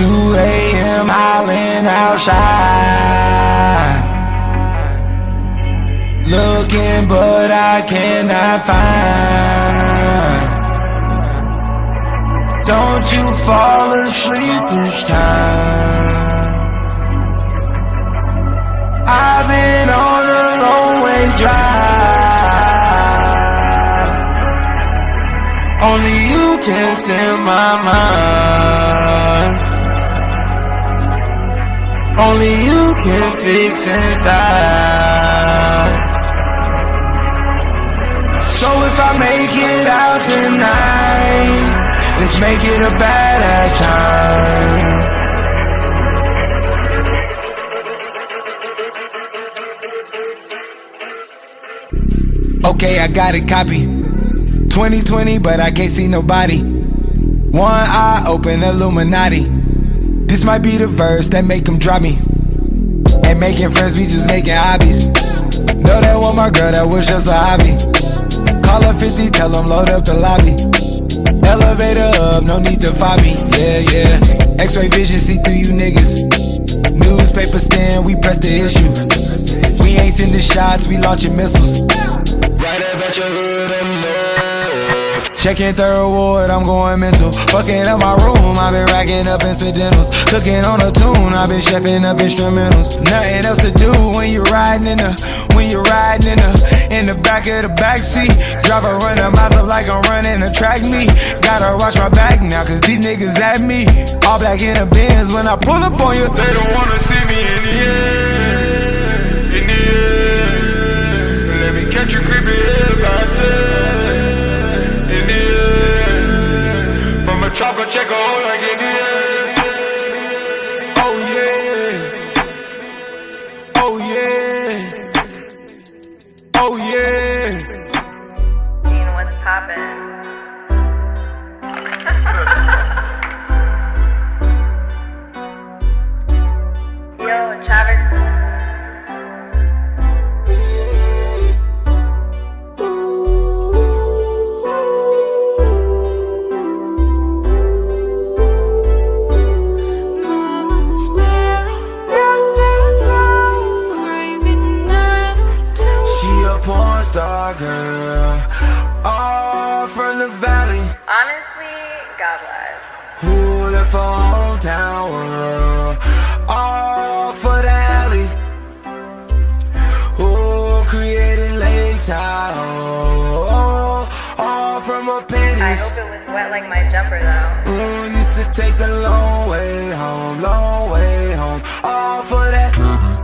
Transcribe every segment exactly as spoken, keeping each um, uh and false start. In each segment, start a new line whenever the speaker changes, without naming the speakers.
two A M howling outside, looking but I cannot find. Don't you fall asleep this time. I've been on a long way drive. Only you can steal my mind. Only you can fix inside. So if I make it out tonight, let's make it a badass time. Okay, I got it, copy. twenty twenty, but I can't see nobody. One eye open, Illuminati. This might be the verse that make them drop me. Ain't making friends, we just making hobbies. Know that was my girl, that was just a hobby. Call her fifty, tell them load up the lobby. Elevator up, no need to find me. Yeah, yeah. X-ray vision, see through you niggas. Newspaper stand, we press the issue. We ain't sending shots, we launching missiles. Right up at your hood, I'm low. Checking third ward, I'm going mental. Fucking up my room, I've been racking up incidentals. Cooking on a tune, I've been chefing up instrumentals. Nothing else to do when you're riding in the, when you're riding in the, in the back of the backseat. Driver running myself like I'm running a track meet. Gotta watch my back now, cause these niggas at me. All black in the Benz when I pull up on you.
They don't wanna see me in the air, in the air. Let me catch you creeping here faster. In the air, from a chopper check a hole like in the air.
Oh yeah, oh yeah, oh yeah.
Dean, what's poppin'? Yo, Travis.
Star girl, all from the valley.
Honestly, God bless.
Who left for hometown world, all for the alley. Who created Lake Tahoe, all from a pennies.
I hope it was wet like my jumper though.
Who used to take the long way home, long way home, all for that.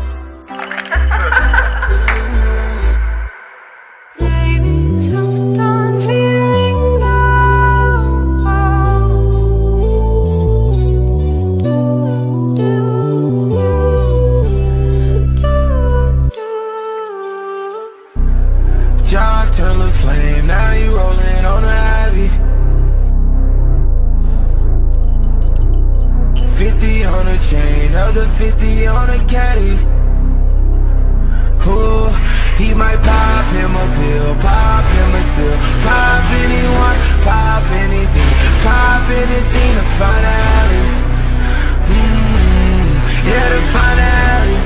John Turner flame, now you rolling on the Ivy. Fifty on a chain, other fifty on a caddy. Ooh, he might pop him a pill, pop him a seal, pop anyone, pop anything, pop anything to find alley. Mm, yeah, to find alley.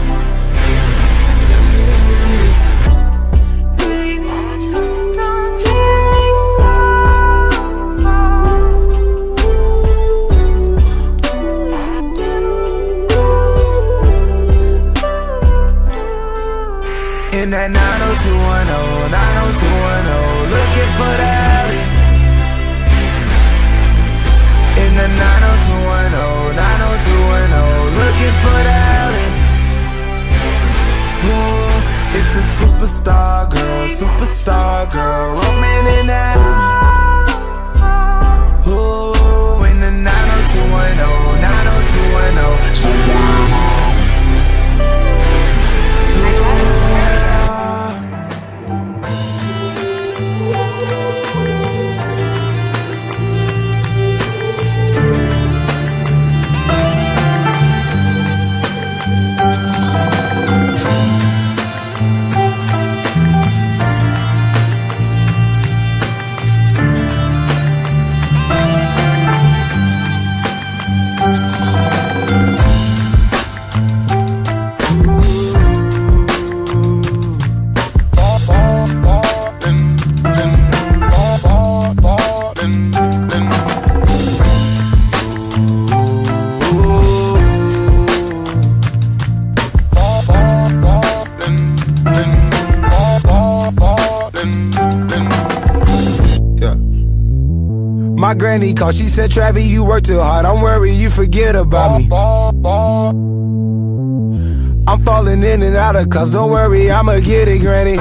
In that nine oh two one oh, nine oh two one oh, looking for the alley. In the nine oh two one oh, nine oh two one oh, looking for the alley. Ooh, it's a superstar girl, superstar girl, roaming in that. Ooh, in the nine oh two one oh, nine oh two one oh. My granny called, she said, Travis, you work too hard, don't worry, you forget about me. I'm falling in and out of class, don't worry, I'ma get it, granny.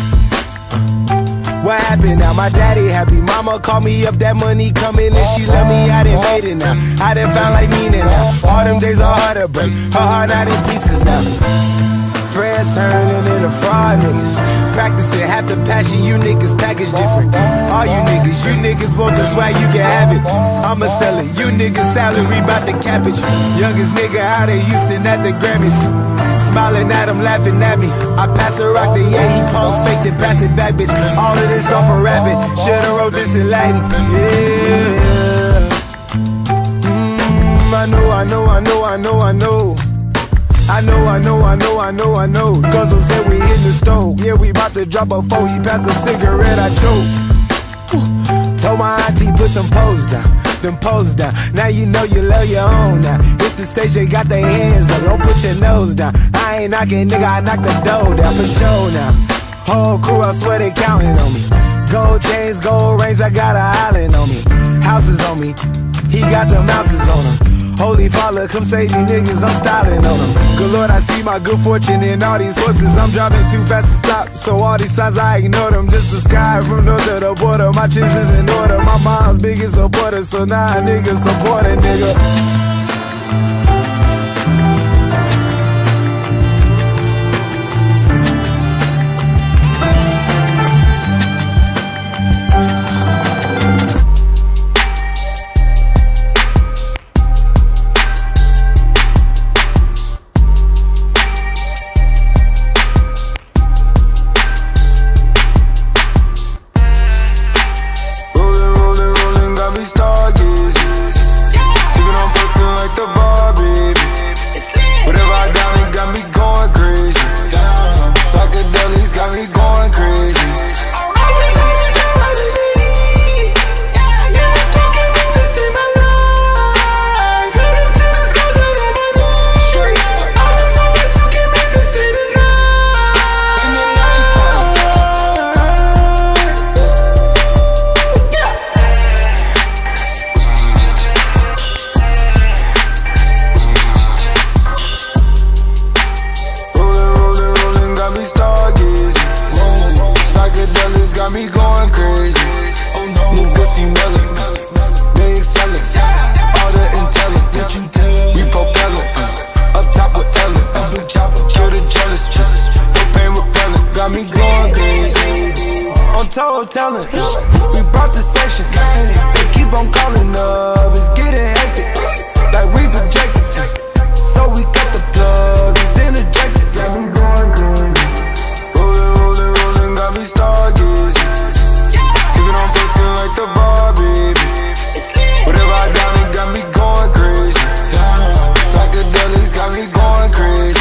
What happened now? My daddy happy. Mama called me up, that money coming, and she love me, I done made it now. I done found like meaning now. All them days are hard to break, her heart not in pieces now. Friends turning into fraud niggas, practicing half the passion, you niggas package different. All you niggas, you niggas want the swag, you can have it. I'ma sell it, you niggas salary bout the cabbage. Youngest nigga out of Houston at the Grammys, smiling at him, laughing at me. I pass a rock to yeah, he punk faked it, passed it back, bitch. All of this off a rabbit, should've wrote this in Latin. Yeah, mm, I know, I know, I know, I know, I know. I know, I know, I know, I know, I know. Guzzle said we in the stove. Yeah, we bout to drop a four. He passed a cigarette, I choke. Told my auntie put them poles down, them poles down. Now you know you love your own now. Hit the stage, they got their hands up. Don't put your nose down. I ain't knocking, nigga, I knock the door down for sure now. Whole crew, I swear they counting on me. Gold chains, gold rings, I got an island on me. Houses on me, he got them houses on him. Holy Father, come save these niggas, I'm styling on them. Good Lord, I see my good fortune in all these horses. I'm driving too fast to stop, so all these signs I ignore them. Just the sky from north to the border, my chest is in order. My mom's biggest supporter, so now nah, niggas support a nigga. Talent. We brought the section. They keep on calling up. It's getting hectic. Like we projected. So we cut the plug. It's interjected. Rolling, rolling, rolling. Got me stargazing. Sipping on perfume like the bar, baby. Whatever I down, it got me going crazy. Psychedelics got me going crazy.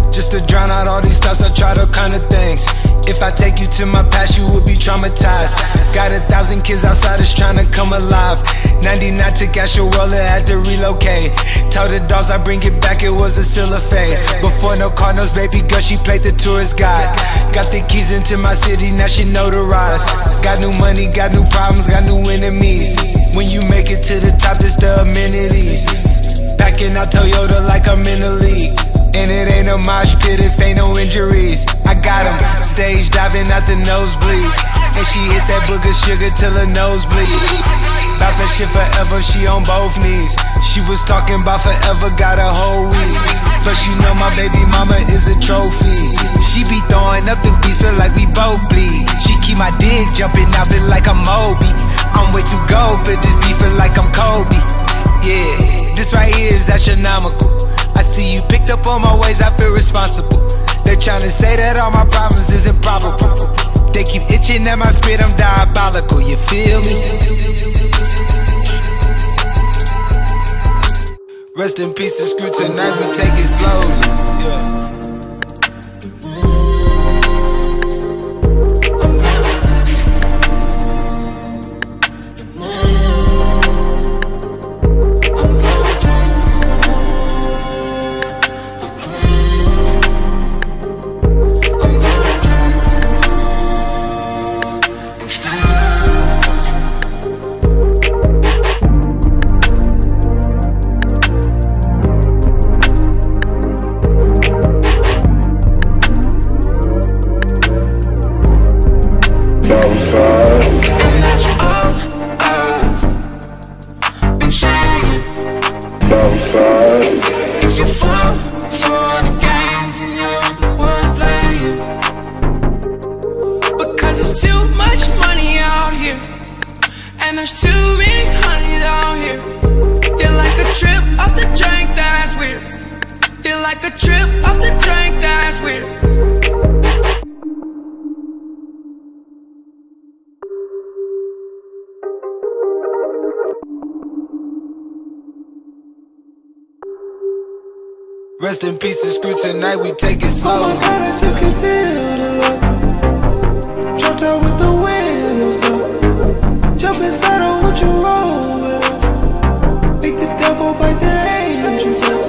Just to drown out all these thoughts, I tried all kind of things. If I take you to my past, you will be traumatized. Got a thousand kids outside that's trying to come alive. ninety-nine took out your roller, had to relocate. Told the dogs I bring it back, it was a still a fade. Before no Cardinals, baby girl, she played the tourist guide. Got the keys into my city, now she notarized. Got new money, got new problems, got new enemies. When you make it to the top, it's the amenities. Backing out Toyota like I'm in the league. And it ain't a mosh pit if ain't no injuries. I got him, stage diving out the nosebleeds. And she hit that booger sugar till her nose bleed. Bounce that shit forever, she on both knees. She was talking about forever, got a whole week. Plus you know my baby mama is a trophy. She be throwing up the beats, feel like we both bleed. She keep my dick jumping out, feel like I'm Moby. I'm way too gold for this beef, feel like I'm Kobe. Yeah, this right here is astronomical. I see you picked up on my ways, I feel responsible. They're trying to say that all my problems is improbable. They keep itching at my spit, I'm diabolical, you feel me? Rest in peace and screw tonight, we take it slowly. Yeah.
If you fall for the game, then you're the one playing. Because there's too much money out here, and there's too many honeys out here. Feel like a trip off the drink, that's weird. Feel like a trip off the drink, that's weird.
Rest in peace and screw tonight, we take it slow.
Oh my God, I just can feel the love. Dropped out with the windows up. Jump inside, I want you roll with us. Make the devil bite the angels up.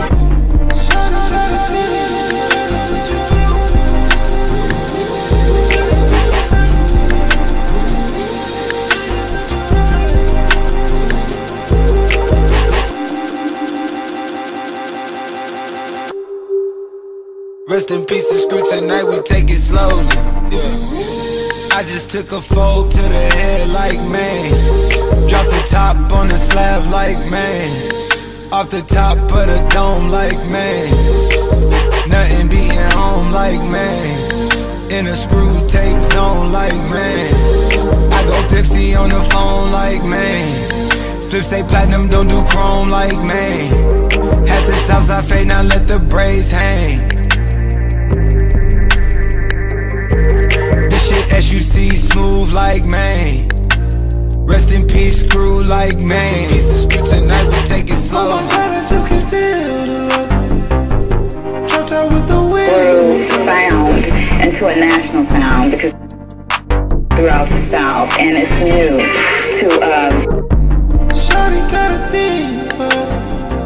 Rest in peace and screw tonight, we take it slowly. Yeah. I just took a fold to the head like man. Drop the top on the slab like man. Off the top of the dome like man. Nothing beating home like man. In a screw tape zone like man. I go Pepsi on the phone like man. Flip say platinum, don't do chrome like man. Had this house I fade, now let the braids hang. S U C smooth like man. Rest in peace, screw like man. Rest in peace and screw tonight, we take it slow.
Oh my God, I just can feel the love. Dropped out with the wind.
Sound into a national sound because throughout the South, and it's new to um.
Shawty got a thing for us.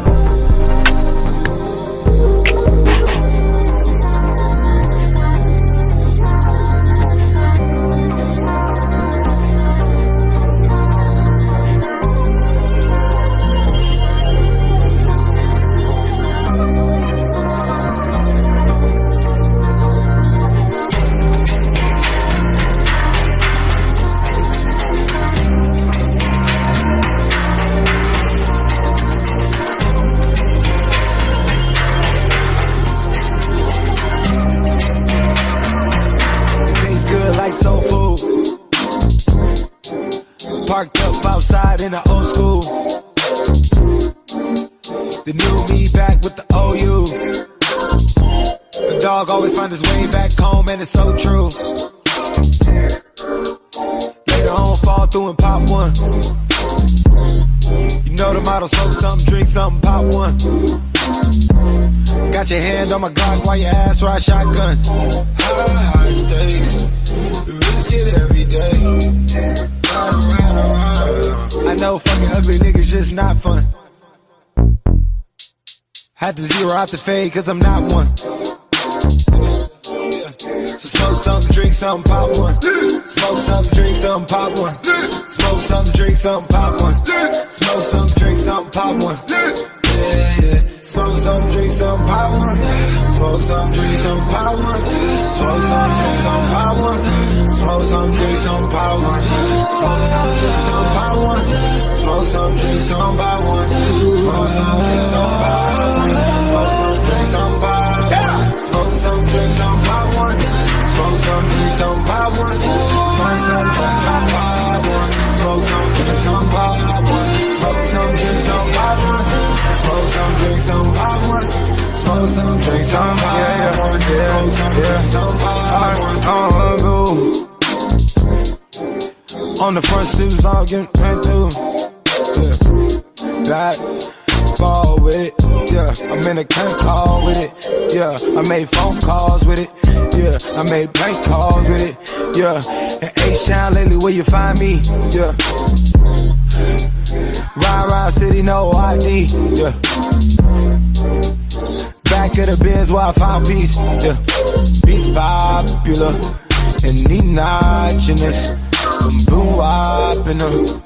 Parked up outside in the old school. The new me back with the O U. The dog always find his way back home, and it's so true. Later on, fall through and pop one. You know the motto, smoke something, drink something, pop one. Got your hand on my Glock while your ass ride shotgun. High, high stakes, we risk it every day. Ride around, around. I know fucking ugly niggas just not fun. Had to zero out the fade cause I'm not one. So smoke something, drink something, pop one. Smoke something, drink something, pop one. Smoke something, drink something, pop one. Smoke something, drink something, pop one. Yeah, yeah. Smoke some, drink some, pop one. Smoke some, drink some, pop one. Smoke some, drink some, pop one. Smoke some, drink some, pop one. Smoke some, drink some, pop one. Smoke some, drink some, pop one. Smoke some, drink some, pop one. Smoke some, drink some, pop one. Smoke some, drink some, pop one. Smoke some, drink some, pop one. Smoke some, drink some, pop one. Smoke some, drink some, pop one. Smoke some, drink some, pop one. Smoke some, drink some, pop one. Smoke some, drink some, pop one. Smoke some, drink some, pop one. On the front suits, all getting ran through. Yeah, got ball with it. Yeah, I'm in a camp call with it. Yeah, I made phone calls with it. Yeah, I made bank calls with it. Yeah, in H-Town lately, where you find me? Yeah. Ride, ride, city, no I D. Yeah. Back of the Benz where I found peace. Yeah. Peace popular. And need notchiness. Boom, boom, wop in them.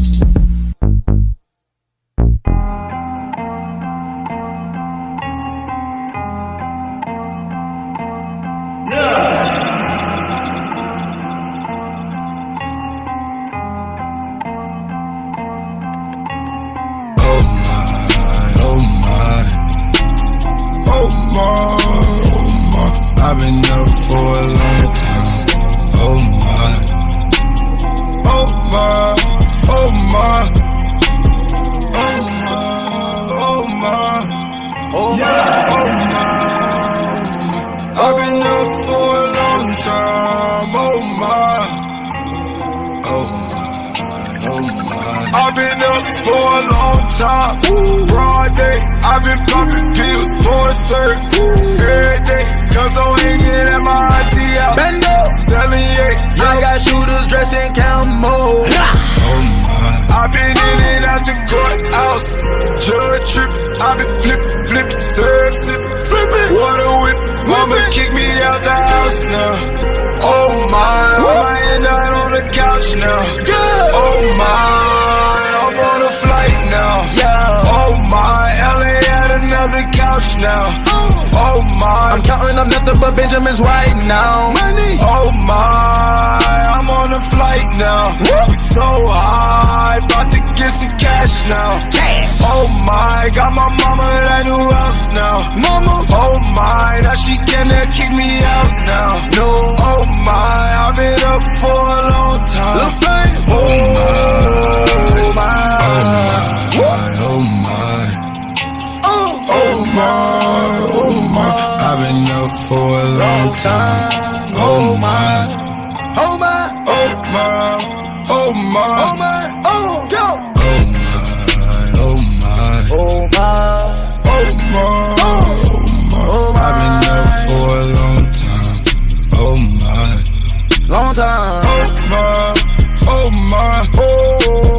I've been up for a long time. Oh my, oh my, oh my, oh my, oh my, oh my, oh my. I've been up for a long time. Oh my, oh my, oh my. I've been up for a long time. Broad day, I've been popping pills, pouring syrup every day. Cause I'm hanging at my auntie house. Bendo, selling yeah. I got shooters dressed in camo. Oh my. I've been in and out the courthouse. Judge tripping, I've been flipping, flipping, serve sipping, flipping, water whipping. Mama kicked me out the house now. Oh my, I might end out on the couch now. Oh my, I'm on a flight now. Oh my, L A at another couch now. Oh my, I'm counting up nothing but Benjamins right now. Money. Oh my, I'm on a flight now. We so high, about to get some cash now. Cash. Oh my, got my mama that new house now. Mama. Oh my, now she cannot kick me out now. No. Oh my, I've been up for a long time. Oh my, oh my, oh my, oh my, oh my. I've been up for a long time. Oh my, oh my, oh my, oh my, oh my, oh go. Oh my, oh my, oh my, oh my, oh my. I've been up for a long time. Oh my, long time. Oh my, oh my, oh.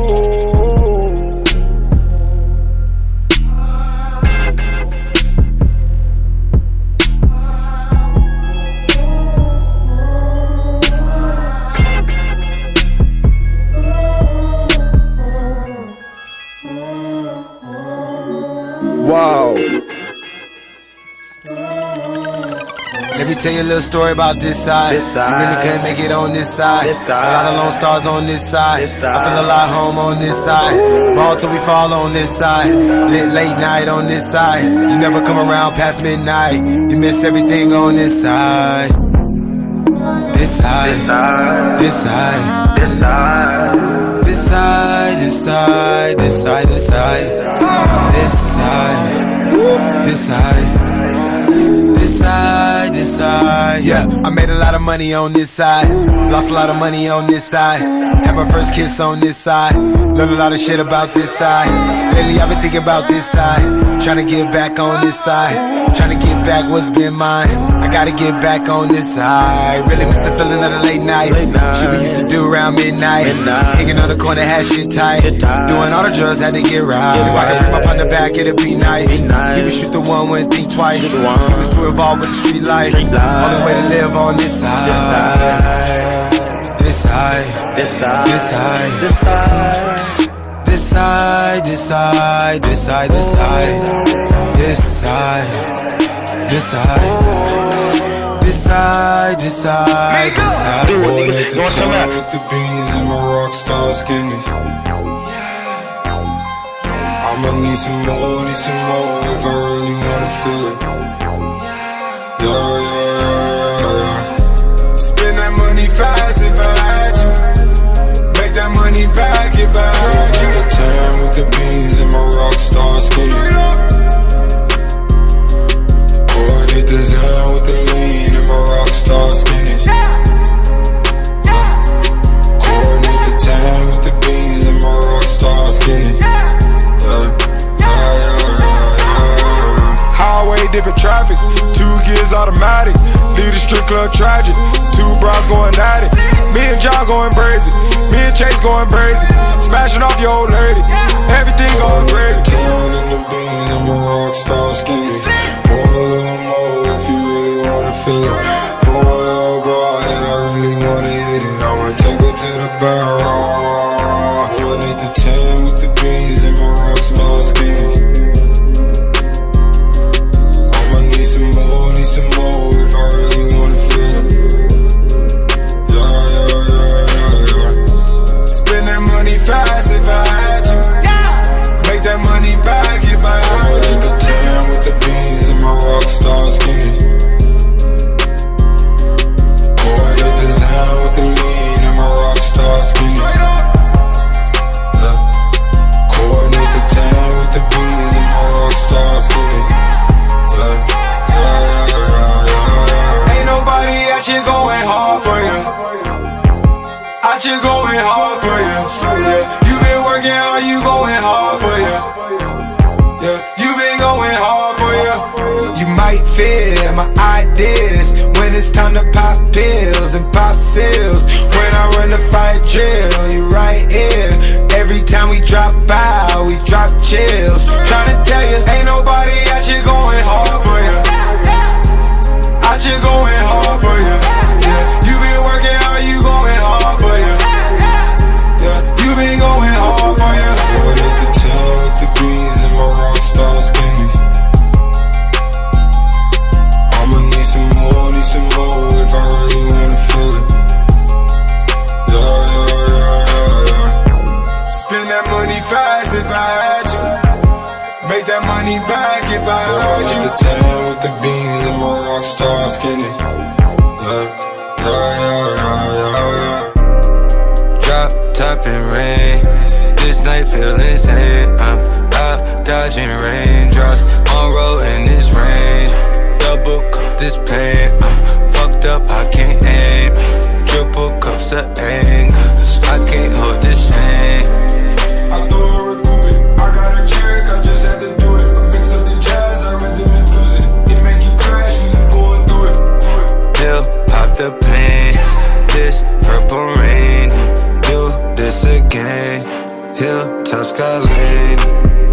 Wow.
Let me tell you a little story about this side.
This side.
You really couldn't make it on this side.
This side.
A lot of lone stars on this side.
This side.
I feel a lot home on this side. Ball till we fall on this side. Lit late night on this side. You never come around past midnight. You miss everything on this side. This side.
This side.
This side.
This side.
This side. This side. This side. This side. This side. This side. This side. This side. side, yeah. I made a lot of money on this side, lost a lot of money on this side. Had my first kiss on this side, learned a lot of shit about this side. Lately I've been thinking about this side, trying to get back on this side, trying to get back what's been mine. I gotta get back on this side. Really miss the feeling of the late nights, shit we used to do around midnight. Hanging on the corner, had shit tight, doing all the drugs, had to get right. If I could hit my on the back, it'd be nice. He would shoot the one, wouldn't think twice. He was too involved with the street life. Only way to live on this side. This side, this side, this side, this side, this side, this side, this side, this side, this side, this side, this side, this side, this side.
Rolling at the top with the beans and my rock star skinnies. I'ma need some more, need some more if I really wanna feel it. Yeah, yeah, yeah, yeah, yeah. Spend that money fast if I had to. Make that money back if I had to. The time with the beans and my rock star skinnies. Coordinate the zone with the lean and my rock star skinnies. Coordinate the time with the beans and my rock star skinnies. Highway dipping traffic, two gears automatic, lead the strip club tragic, two bras going at it, me and John going crazy, me and Chase going crazy, smashing off your old lady, everything going crazy. Ten in the beans and my rock star skinny, pour a little more if you really wanna feel it, for a little broad and I really wanna hit it, I'ma take her to the barrel. I need the ten with the beans and my rock star skinny. Some more, need some more if I really wanna feel it. Yeah, yeah, yeah, yeah, yeah. Spend that money fast if I had to. Make that money back if I had to. The tan with the beans and my rock star skinnies. Coordinate the design with the lean and my rock star skinnies. Yeah. Coordinate the tan with the beans and my rock star skinnies. Yeah. Nobody out here going hard for you. Out here going hard for you. Yeah. You been working hard, you going hard for you. Yeah. You been going hard for you.
You might fear my ideas when it's time to pop pills and pop seals. When I run the fight drill, you right here. Every time we drop out, we drop chills. Tryna tell you, ain't nobody out here going hard for you. Out here going hard for you. Yeah. You been working hard, you going hard for you. Yeah. You been going hard for you.
Coordinate the ten with the beans and my rock star skinnies. I'ma need some more, need some more if I really wanna feel it. Yeah, yeah, yeah, yeah, yeah.
Spend that money fast if I had to. Make that money back if I had you.
The tan with the beans and my rock star skinnies. Yeah, yeah, yeah, yeah, yeah, yeah.
Drop top and rain, this night feel insane. I'm out dodging raindrops, on road in this range. Double cup this pain, I'm fucked up, I can't aim. Triple cups of anger, I can't hold this shame.
I thought I recoup it, I got a trick, I just had to do it. I mix up the jazz, I rhythm and blues it. It make you crash when you going through it.
Pill, pop the pain, this purple rain. Do this again, hilltop sky lady.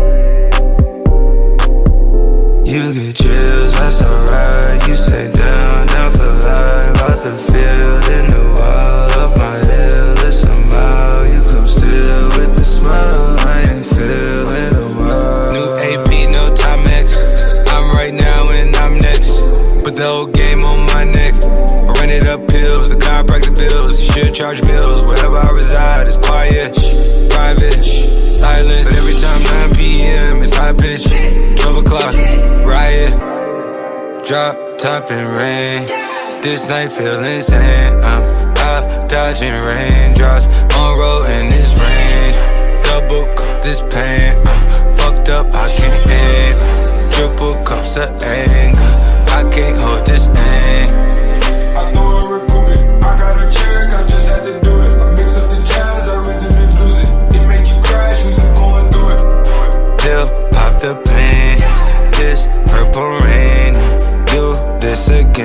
You get chills, that's alright. You stay down, down for life. Out the field, in the wall of my hill. It's a mile, you come still with the smile. I ain't feeling a while. New A P, no Timex. I'm right now and I'm next. Put the whole game on my neck. I rented up pills, the chiropractic bills. You should charge bills, wherever I reside. It's quiet, private, silence. But every time nine P M it's high pitch. Twelve o'clock, riot. Drop top and rain, this night feel insane. I'm out dodging raindrops, on road in this range. Double cup this pain, I'm fucked up, I can't aim. Triple cups of anger, I can't hold this aim.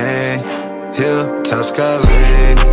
chain. Hilltop sky lady.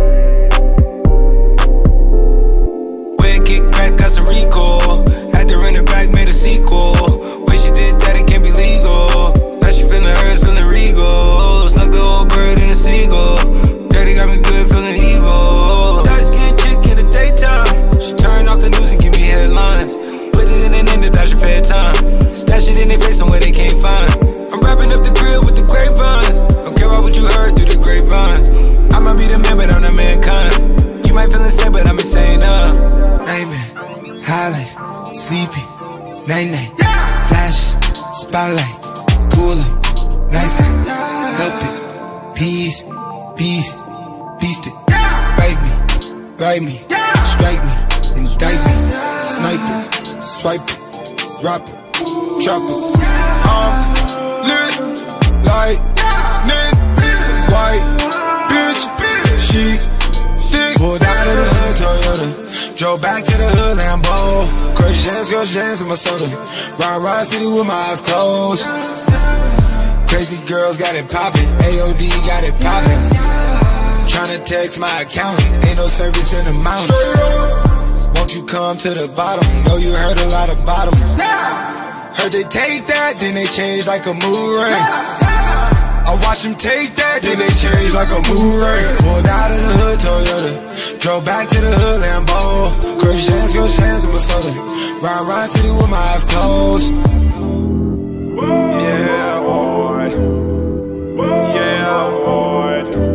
Where kick back, got some recall. Had to run it back, made a sequel. When she did that, it can't be legal. Now she feeling hers, feeling regal. Snuck the old bird in a seagull. Daddy got me good, feeling evil. Dark skin chick in the daytime. She turn off the news and give me headlines. Put it in and in the dash of fair time. Stash it in their face somewhere they can't find. I'm wrapping up the grill with the grapevines. Don't care about what you heard through the grapevines. I might be the man, but I'm not mankind. You might feel insane, but I'm insane, uh.
Nightmare, highlight, sleepy, night-night, flashes, spotlight, cooler, nice guy, help it, peace, peace, beast it, bite me, bite me, strike me, indict me, snipe it, swipe it, drop it, drop it. I'm lit like Nin, white bitch, she thick. Pulled out of the hood Toyota, drove back to the hood Lambo. Crush jams, crush jams in my soda. Ride, ride city with my eyes closed. Crazy girls got it poppin', A O D got it poppin'. Tryna text my accountant, ain't no service in the mountains. Won't you come to the bottom? Know you heard a lot about them. Heard they take that, then they change like a mood ring. I watch them take that, then they change like a mood ring. Pulled out of the hood Toyota, drove back to the hood Lambo. Crush jams, crush jams in my soda. Ride, ride city with my eyes closed.
Yeah, boy. Yeah, boy.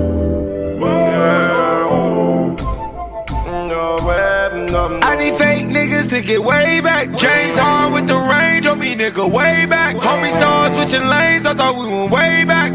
I need fake niggas to get way back. James Harden with the range on me, nigga, way back. Homie start switching lanes, I thought we went way back.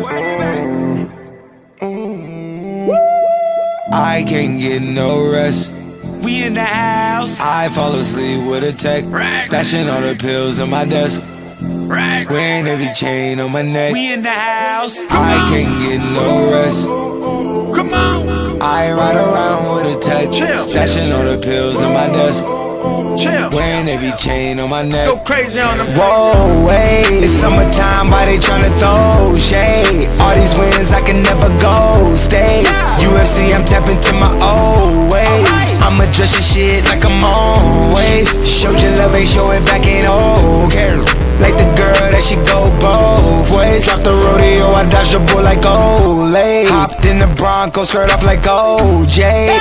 I can't get no rest. We in the house. I fall asleep with a tech. Stashing all the pills on my desk. Wearing every chain on my neck. We in the house. I can't get no rest. Come on. I ride around with a tech. Stashing all the pills on my desk. Wearing every chain on my neck.
Go crazy on them.
Whoa, wait. It's summertime, why they tryna throw shade? All these wins, I can never go stay. U F C, I'm tapping to my old ways. I'ma dress your shit like I'm always. Showed your love, ain't show it back, ain't okay. Like the girl that she go both ways. Off the rodeo, I dodged the bull like Olay. Hopped in the Bronco, skirt off like O J.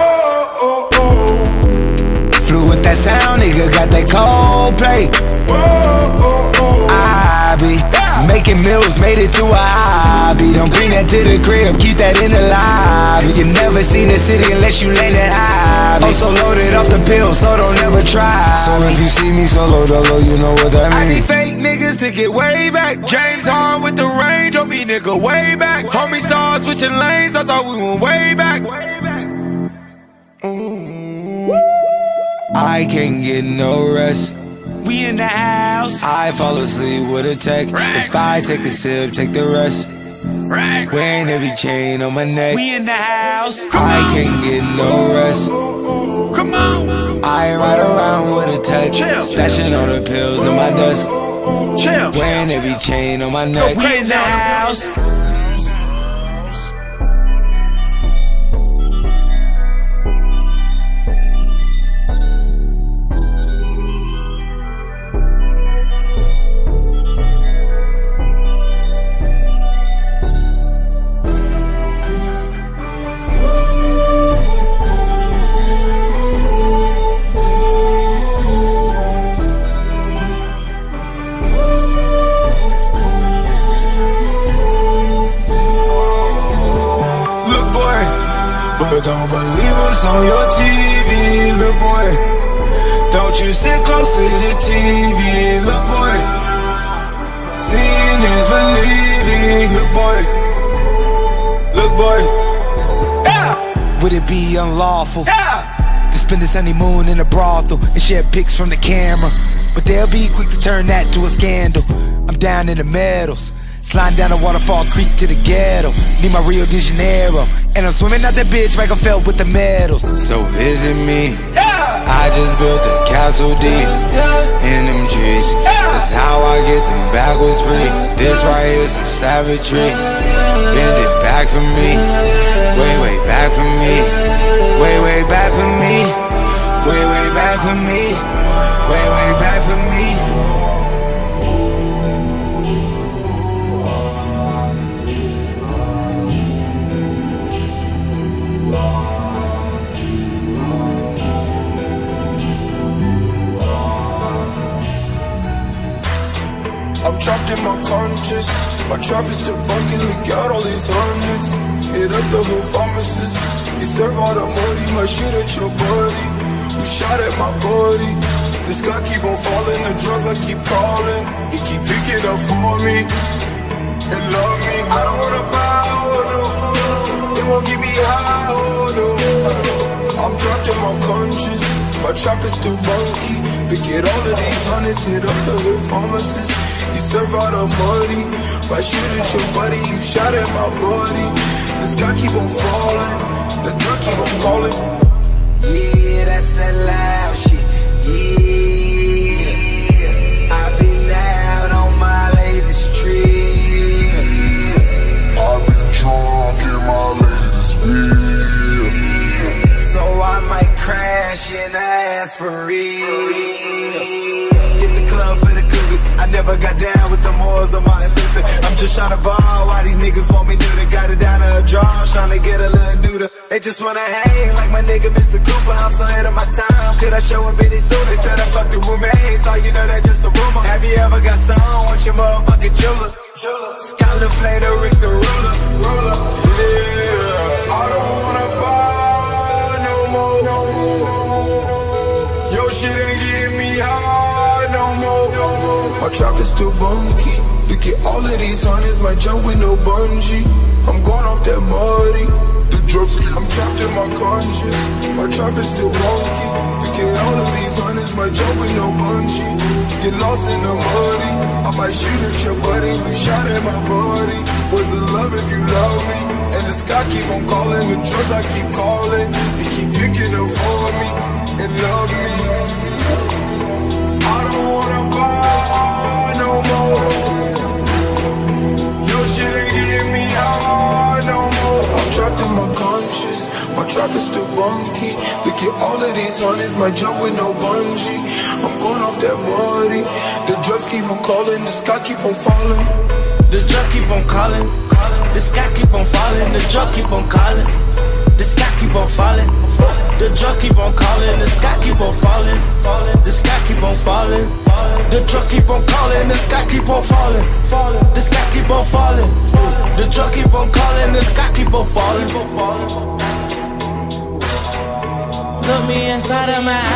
Flew with that sound, nigga, got that Coldplay. I be making meals, made it to a hobby. Don't bring that to the crib, keep that in the lobby. You never seen the city unless you land at hobby. Also loaded off the pill, so don't ever try. So if you see me solo dolo, you know what that means. I need fake niggas to get way back. James Harden with the range on me, nigga, way back. Homie start switching lanes, I thought we went way back. I can't get no rest. We in the house. I fall asleep with a tech. If I take a sip, take the rest. Wearing every chain on my neck. We in the house. I can't get no rest. Come on. I ride around with a tech. Stashing all the pills on my desk. Wearing every chain on my neck. We in the house. But don't believe what's on your T V, little boy. Don't you sit close to the T V, little boy. Seeing is believing, little boy. Little boy. Yeah. Would it be unlawful? Yeah. To spend this honeymoon in a brothel and share pics from the camera? But they'll be quick to turn that to a scandal. I'm down in the metals. Sliding down a waterfall creek to the ghetto. Need my Rio de Janeiro. And I'm swimming out that bitch like I'm filled with the medals. So visit me. I just built a castle deep in them trees. That's how I get them backwards free. This right here's some savagery. Bend it back for me. Way, way back for me. Way, way back for me. Way, way back for me. Way, way back for me.
I'm trapped in my conscious. My trap is still bunking. We got all these hundreds. Hit up the whole pharmacist. We serve all the money. My shit at your body. Who shot at my body? This guy keep on falling. The drugs I keep calling. He keep picking up for me and love me. I don't wanna buy, oh no. It won't get me high, oh no. I'm trapped in my conscious. My trap is still bunky. We get all of these hundreds. Hit up the whole pharmacist. You serve all the money. My shit at your buddy. You shot at my body. This guy keep on falling. The drug keep on calling.
Yeah, that's that loud shit. Yeah, I've been out on my latest trip.
I've been drunk in my latest beer.
So I might crash and ask for real. Hit the club for the cougars. I never got down with the morals of Martin Luther. I'm just tryna ball while these niggas want me neuter. Got it down to a draw, tryna get a little neuter. They just wanna hang like my nigga Mister Cooper. I'm so ahead of my time, could I show a bitty soon? They said I fucked the roommates, all you know that just a rumor. Have you ever got some with your motherfucking jeweler? Skylar Flay the Rick the ruler.
Yeah, I don't wanna buy no more, no more. Your shit ain't getting me high no more, no more. My trap is still bunky. You get all of these hundreds, might jump with no bungee. I'm going off that muddy. The drugs, I'm trapped in my conscience. My trap is still wonky. You get all of these hundreds, might jump with no bungee. Get lost in the muddy. I might shoot at your buddy who shot at my body. Was it love if you love me? And the sky keep on calling, the drugs I keep calling. They keep picking up for me and love me. I don't wanna buy no more. Your shit ain't getting me high no more. I'm trapped in my conscience. My trap is still bunky. Look at all of these hundreds, might jump with no bungee. I'm going off that muddy. The drugs keep on calling, the sky keep on falling.
The drug keep on calling. The sky keep on falling. The drug keep on calling. The sky keep on falling. The drug keep on calling. The sky keep on falling. The sky keep on falling. The truck keep on calling. The sky keep on falling. The sky keep on falling. The truck keep on calling. The sky keep on falling. Look me inside of my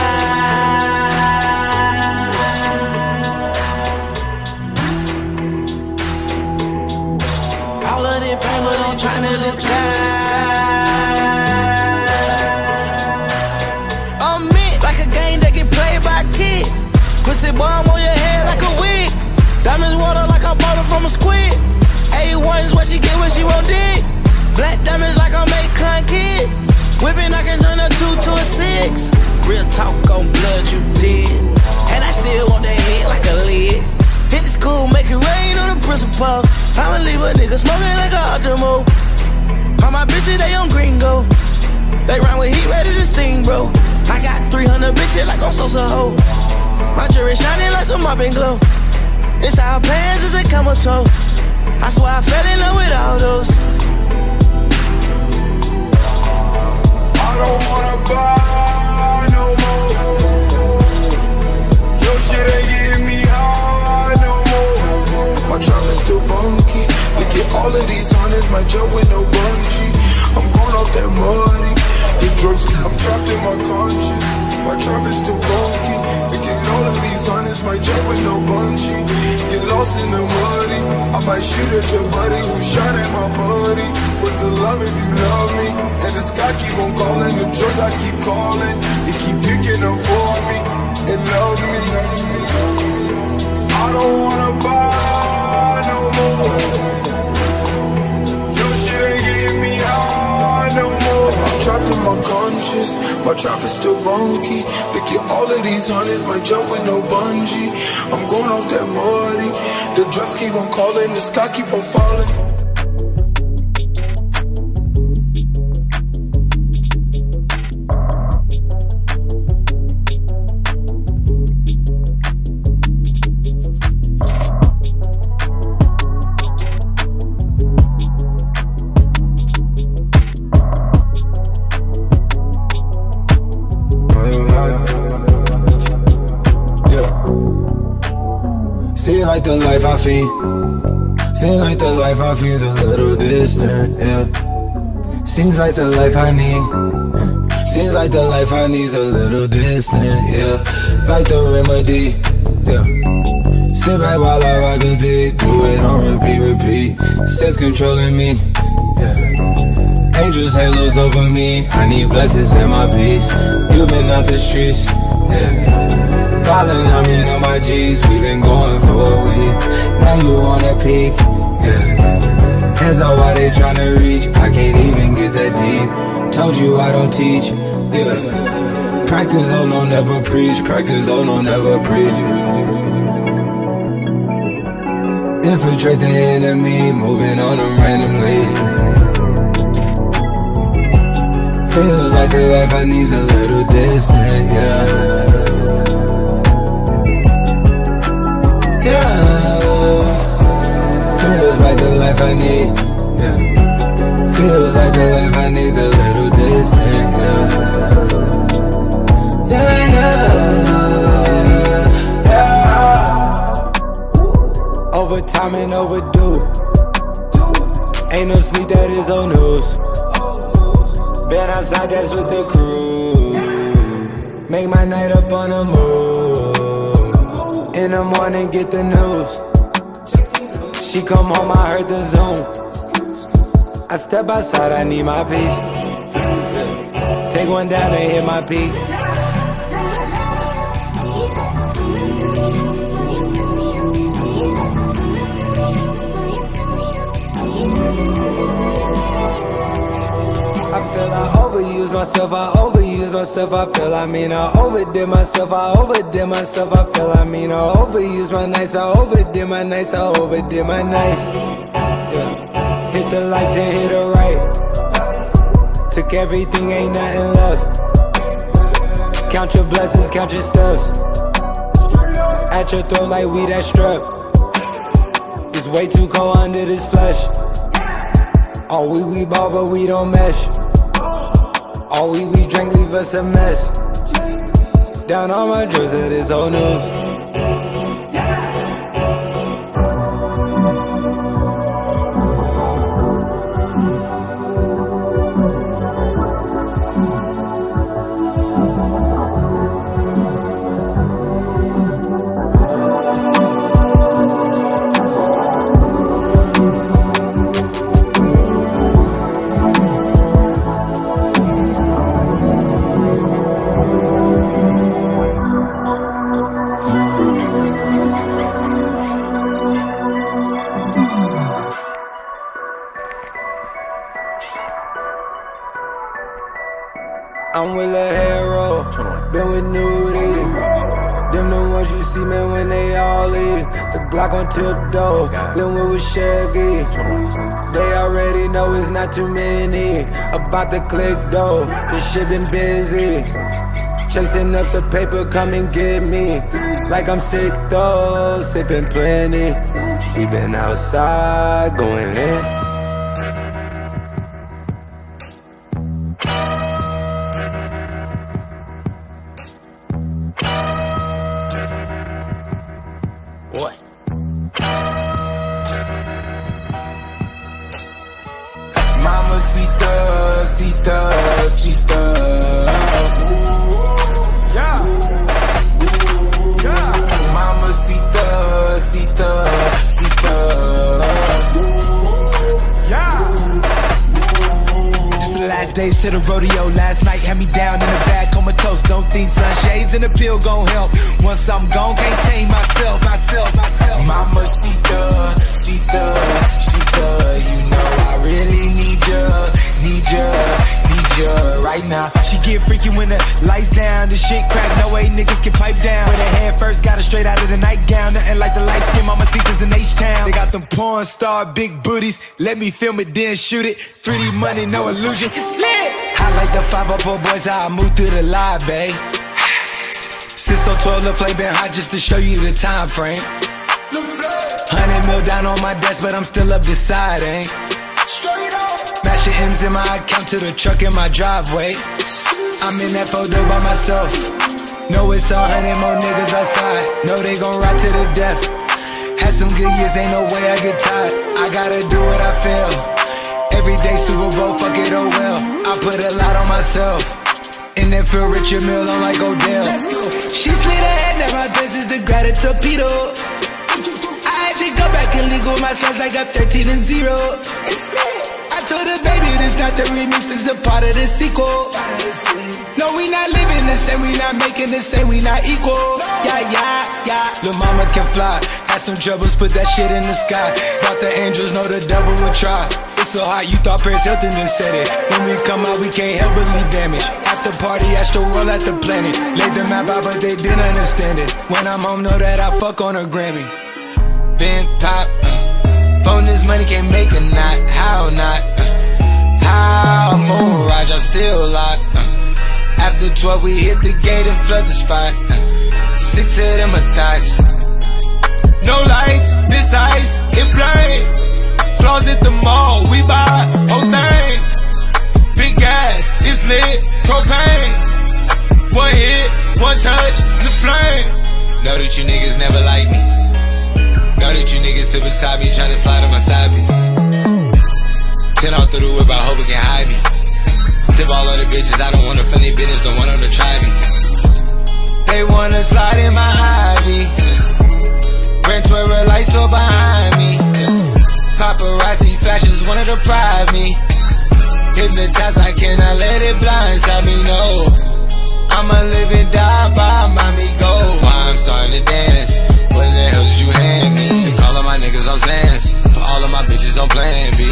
eyes. All of this pain, but I'm trying to disguise. I'm meant like a game that get played by a kid. Pussy bomb on your head like a wig. Diamonds water like I bought it from a squid. A one's what she get when she won't dig. Black diamonds like I make con kid. Whipping, I can turn a two to a six. Real talk on blood, you did. And I still want that head like a lid. Hit the school, make it rain on the principal. I'ma leave a nigga smoking like a Optimo. All my bitches, they on gringo. They run with heat, ready to sting, bro. I got three hundred bitches like on Sosa Ho. My jewelry shining like some mopping glow. Inside her pants is a camel toe. I swear I fell in love with all those.
I don't wanna buy no more. Your shit ain't getting me high no more. My trap is still bunky. Look at all of these hundreds, might jump with no bungee. I'm going off that muddy. The drugs, I'm trapped in my conscience. My trap is still bunky. Look at all of these hundreds, might jump with no bungee. Get lost in the muddy. I might shoot at your buddy who shot at my buddy. Was it love if you love me? And the sky keep on calling, the drugs I keep calling. They keep picking up for me and love me. I don't wanna buy no more. Your shit ain't getting me high no more. I'm trapped in my conscience, my trap is still bunky. Look at all of these hundreds, might jump with no bungee. I'm going off that muddy. The drugs keep on calling, the sky keep on falling.
Seem like the life I feed, seem like the life I feed's a little distant, yeah. Seems like the life I need, seems like the life I need's a little distant, yeah. Like the remedy, yeah. Sit back while I rock the beat, do it on repeat, repeat. Sense controlling me, yeah. Angels, halos over me, I need blessings in my peace. You been out the streets, yeah. Calling, I mean on my G's, we been going for a week. Now you on a peak, yeah. Hands up while they tryna reach, I can't even get that deep. Told you I don't teach, yeah. Practice, oh no, never preach. Practice, oh no, never preach. Infiltrate the enemy, moving on them randomly. Feels like the life I need's a little distant, yeah. Feels like the life I need, yeah. Feels like the life I need's a little distant, yeah. Yeah, yeah, yeah. Overtime and overdue. Ain't no sleep, that is old news. Been outside, that's with the crew. Make my night up on the move. In the morning, get the news. She come home, I heard the Zoom. I step outside, I need my peace. Take one down and hit my peak. I feel I overuse myself, I overuse myself, I feel I mean I overdid myself, I overdid myself, I feel I mean I overuse my nights, I overdid my nights, I overdid my nights, yeah. Hit the lights and hit the right. Took everything, ain't nothing left. Count your blessings, count your stuffs. At your throat like we that strep. It's way too cold under this flesh. All we we ball but we don't mesh. All we we drink leave us a mess. Down on my drugs, it is old news. I'm with Lil Hero, been with Nudie. Them the ones you see, man, when they all leave. The Glock on tiptoe, then we with Chevy. They already know it's not too many. About the click though, this shit been busy. Chasing up the paper, come and get me. Like I'm sick though, sipping plenty. We been outside, going in. What?
Mamacita, cita, cita. Yeah. Yeah. Mamacita, cita, cita. Yeah.
This is the last days to the rodeo. Last night had me down in the bag, comatose. Don't think sunshades and the pill gon' help. Once I'm gone, can't tame myself, myself, myself. Mama, Sita, Sita, Sita, you know I really need ya, need ya, need ya right now. She get freaky when the lights down, the shit crack, no way niggas can pipe down. With her head first, got her straight out of the nightgown. Nothing like the light skin Mama Sita's in H-Town. They got them porn star big booties, let me film it then shoot it. three D money, no illusion, it's lit. I like the five oh four boys, how I move through the live, babe. Since so twelve, the flame been hot just to show you the time frame. Hundred mil down on my desk, but I'm still up deciding. Mashing M's in my account to the truck in my driveway. I'm in that photo by myself. Know it's a hundred more niggas outside. Know they gon' ride to the death. Had some good years, ain't no way I get tired. I gotta do what I feel. Every day Super Bowl, fuck it, oh well. I put a lot on myself. And then feel Richard Mill on like Odell. She slid ahead, now my best is to grab a torpedo. I had to go back and legal my slides like I'm thirteen and zero. I told her, baby, this not the remix, this is a part of the sequel. No, we not living the same, we not making the same, we not equal. Yeah, yeah, yeah. Lil' mama can fly, had some troubles, put that shit in the sky. Thought the angels know the devil would try. It's so hot, you thought Paris Hilton done said it. When we come out, we can't help but leave damage. After party, Astro roll at the planet. Laid the map out, but they didn't understand it. When I'm home, know that I fuck on a Grammy. Been pop, uh, phone this money can't make a knot. How not? Uh, how moon ride, y'all still locked. Uh, after twelve, we hit the gate and flood the spot. Uh, six of them are thighs. No lights, this ice, it blind. Close at the mall, we buy whole thing. Big gas, it's lit, propane. One hit, one touch, the flame. Know that you niggas never like me. Know that you niggas sit beside me, tryna slide on my side piece. Ten off through the whip, I hope it can hide me. Tip all of the bitches, I don't want a funny business, don't want them to try me. They wanna slide in my Ivy. Grand Twirl lights so behind me. Paparazzi fashions wanna deprive me. Hypnotized, I cannot let it blindside me, no. I'ma live and die by mommy go. Why I'm starting to dance? What the hell did you hand me? Took all of my niggas on Zans, put all of my bitches on plan B.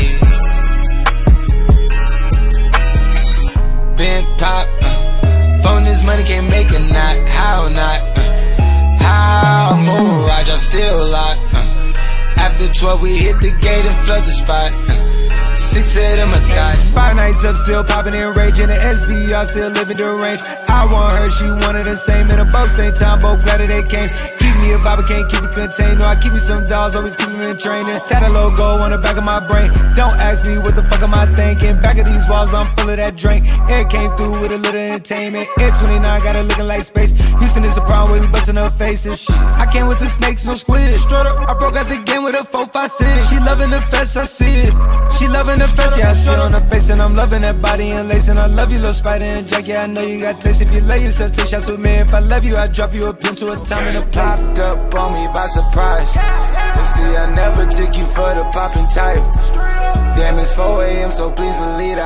Been pop, uh, phone this money can't make a knot. How not? Uh, how moon ride, y'all still locked. Uh, After twelve, we hit the gate and flood the spot. Uh, six of them are thighs. Five nights up, still popping and raging. The S V R still living the range. I want her, she wanted the same. And both same time, both glad that they came. Keep me a vibe, can't keep it contained. No, I keep me some dolls, always keep me in training. Tat a logo on the back of my brain. Don't ask me what the fuck am I thinking. Back of these walls, I'm full of that drink. Air came through with a little entertainment. Air twenty-nine got her looking like space. Houston is a problem where we busting her faces. I came with the snakes, no squid. Straight up, I broke out the game with a four five six. She loving the fest, I see it. She loving the fest, yeah, I see it on her face. And I'm loving that body and lace. And I love you, little Spider and Jack. Yeah, I know you got taste. If you love yourself, take shots with me. If I love you, I drop you a pin to a time and a place. Popped up on me by surprise. But see, I never took you for the popping type. Damn, it's four A M, so please believe the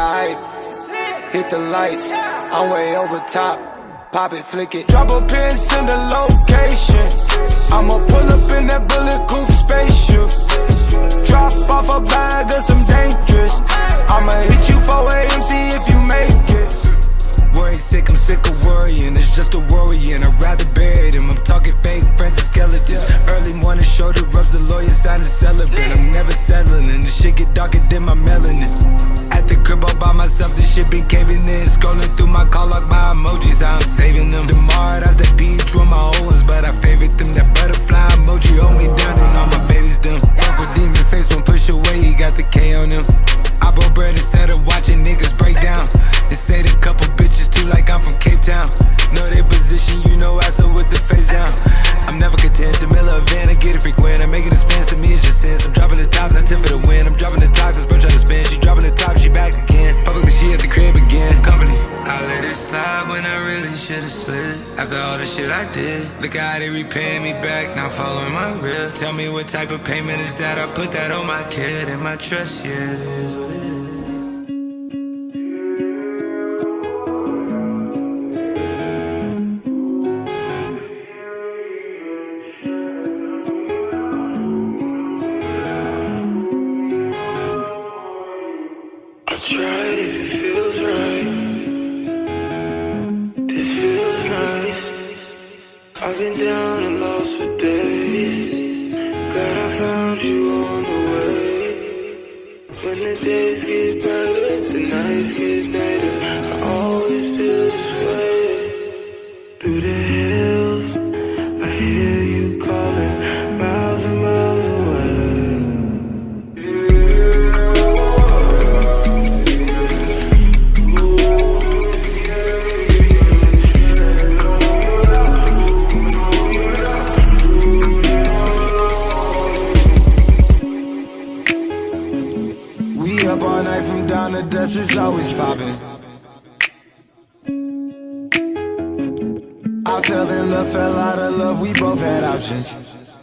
hype. Hit the lights, I'm way over top. Pop it, flick it. Drop a pin, send a location. I'ma pull up in that bullet coupe spaceship. Drop off a bag of some dangerous. I'ma hit you four A M, see if you make it. Worry sick, I'm sick of worrying. It's just a worrying. I'd rather bury them. I'm talking fake friends and skeletons. Early morning shoulder rubs, the lawyer sign a celebrant. I'm never settling, and the shit get darker than my melanin. At the crib all by myself, this shit been caving in. Scrolling through my call log, my emojis, how I'm saving them. Tomorrow, that's that beach with my old ones, but I favorite them. That butterfly emoji hold me down, and all my babies them. Uncle Demon face won't push away, he got the K on him. I broke bread instead of watching niggas break down. They say the couple bitches too like I'm from Cape Town. Know their position, you know I so with the face down. I'm never content, Jamila Van, I get it frequent. I'm making expense, to me it's just sense. I'm dropping the top, not tip for the win. I'm dropping the top, cause bro trying to spin. She dropping the top, she back again. Publicly she at the crib again. Company, I let it slide when I really should've slid. After all the shit I did, look how they repaying me back, now following my rip. Tell me what type of payment is that? I put that on my kid and my trust, yeah, it is what it is.
been down and lost for days. Glad I found you on the way. When the days get brighter, the night gets nighter, I always feel this way. Through the hills, I hear you calling, miles and miles away.
We up all night from dawn to dusk, it's always popping. I fell in love, fell out of love, we both had options.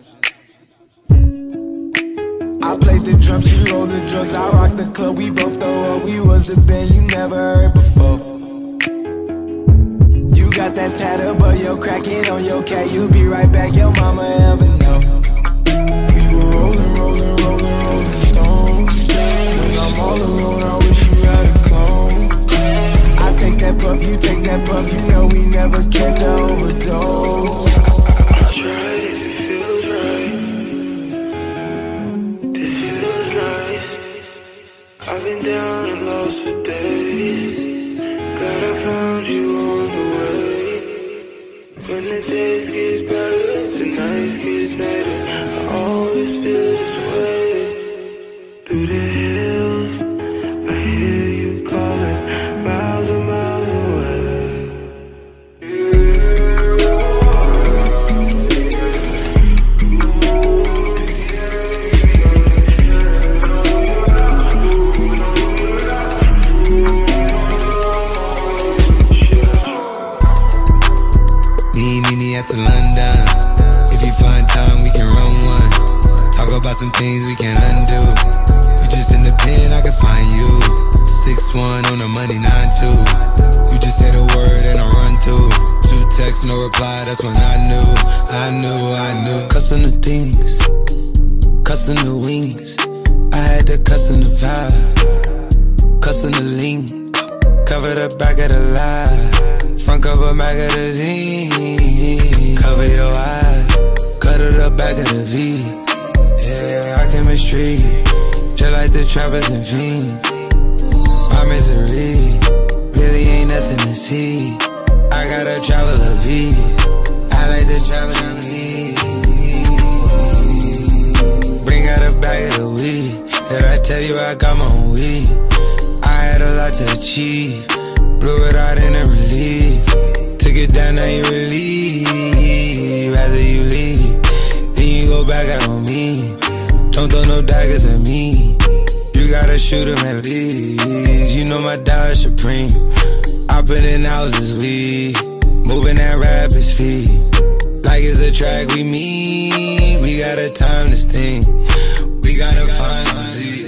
I played the drums, she rolled the drugs, I rocked the club, we both throw up. We was the band you never heard before. You got that tat above your crack, it on your cat, you'll be right back, your mama ever know. We were rolling, rolling, rolling, rolling stones. When I'm all alone, I wish you had a clone. I take that puff, you take that puff, you know we never catch a overdose.
Try it if it feels right. This feels nice. I've been down and lost for days. Glad I found you on the way. When the days get brighter, the night gets nighter, I always feel this way. Through the hills, I hear you calling, miles and miles away.
At the London, if you find time, we can run one. Talk about some things we can undo. You just in the pen, I can find you. six one on the money, nine two. You just say the word and I run through. Two texts, no reply, that's when I knew. I knew, I knew. Cussing the things, cussing the wings. I had to cussing the vibe, cussing the lean. Cover the back of the lie, front cover magazine. Cover your eyes, cut it up back of the V. Yeah, I chemistry, just like the trappers and fiends. My misery really ain't nothing to see. I gotta travel a V, I like to travel a V. Bring out a bag of the weed, that I tell you I got my own weed. I had a lot to achieve, blew it out in a relief. Took it down, now you relieve. Rather you leave, then you go back out on me. Don't throw no daggers at me, you gotta shoot them at least. You know my dollar supreme, I put in houses, we moving at rapid speed. Like it's a track we meet, we gotta time this thing. We gotta find some Z.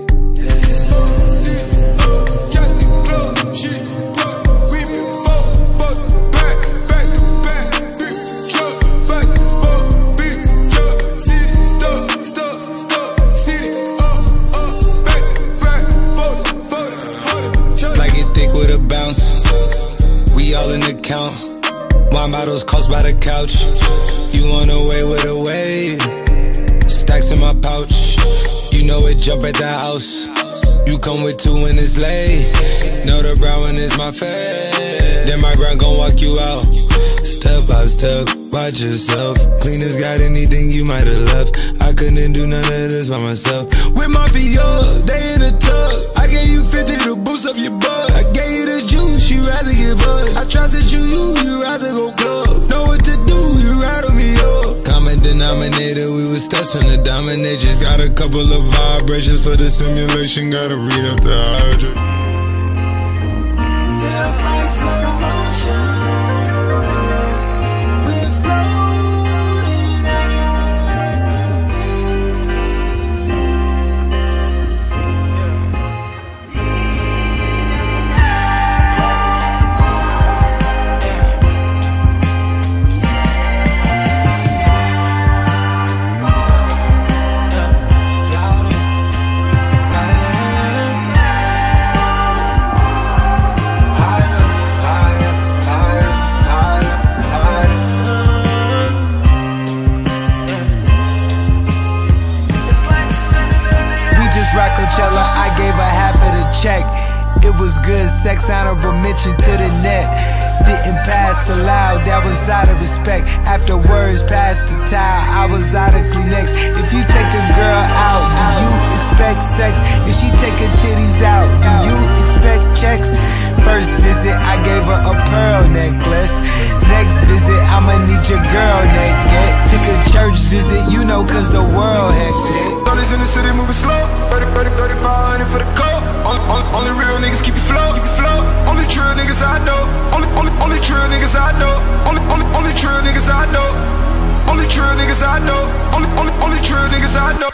My models cost by the couch. You on the way with a wave, stacks in my pouch. You know it jump at the house. You come with two when it's late. Know the brown one is my fave. Then my brown gon' walk you out, step by step, watch yourself. Cleaners got anything you might have left. I couldn't do none of this by myself. With my V O, they in the tub. I gave you fifty to boost up your butt. I gave you the juice, you rather get buzzed. I tried to chew you, you rather go club. Know what to do, you rattle me up. Common denominator, we was steps from the dominatrix. Got a couple of vibrations for the simulation. Gotta read up the hydrant. Feels like slow motion.
It was good sex, honorable mention to the net. Didn't pass the loud, that was out of respect. After words passed the towel, I was out of Kleenex. If you take a girl out, do you expect sex? If she take her titties out, do you expect checks? First visit, I gave her a pearl necklace. Next visit, I'ma need your girl naked. Took a church visit, you know, cause the world hectic.
Thoughts in the city moving slow, thirty, thirty, thirty-five hundred for the coat. Only, only, only real niggas keep you flow, keep you flow. Only true niggas I know. Only, only, only true niggas I know. Only, only, only true niggas I know. Only true niggas I know. Only, only, only true niggas I know.